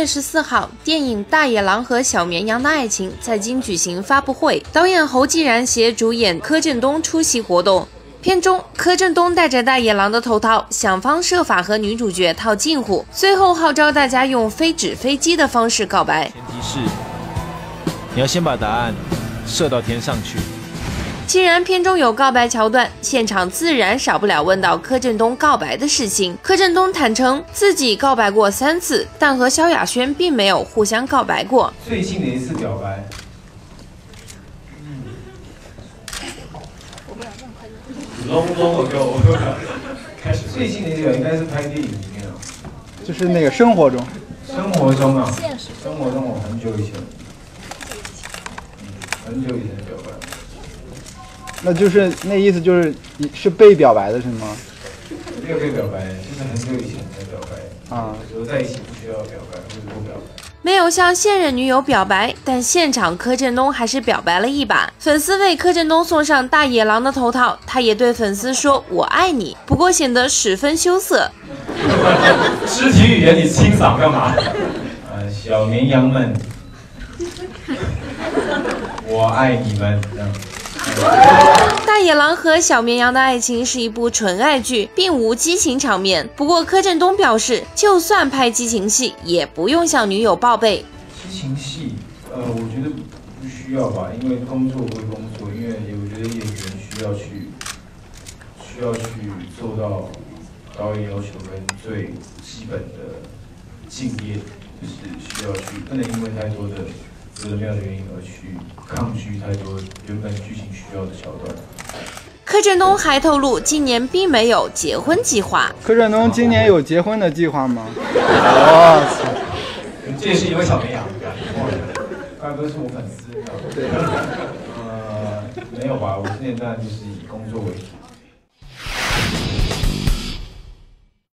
月14号，电影《大野狼和小绵羊的爱情》在京举行发布会，导演侯继然携主演柯震东出席活动。片中，柯震东戴着大野狼的头套，想方设法和女主角套近乎，最后号召大家用非纸飞机的方式告白。 前提是你要先把答案射到天上去。 既然片中有告白桥段，现场自然少不了问到柯震东告白的事情。柯震东坦诚自己告白过3次，但和萧亚轩并没有互相告白过。 最近的一次表白，我就开始。最近的一个应该是拍电影里面啊， 就是那个生活中啊， 生活中我很久以前，很久以前的表白。 那就是那意思就是你是被表白的是吗？ 没有被表白，就是很久以前的表白啊，留在一起不需要表白或者不表白。 没有向现任女友表白，但现场柯震东还是表白了一把。粉丝为柯震东送上大野狼的头套，他也对粉丝说我爱你，不过显得十分羞涩。 肢体语言你清扫干嘛？小绵羊们，我爱你们。 大野狼和小绵羊的爱情是一部纯爱剧，并无激情场面。不过柯震东表示，就算拍激情戏，也不用向女友报备。 激情戏，我觉得不需要吧，因为工作归工作，因为我觉得演员需要去做到导演要求跟最基本的敬业，就是需要去不能因为太多的有的没有的原因而去抗拒太多原本剧情需要的桥段。 柯震东还透露，今年并没有结婚计划。 柯震东今年有结婚的计划吗？哇塞！ 这也是一位小绵羊，怪不得是我粉丝。对，没有吧？我今年当然就是以工作为主。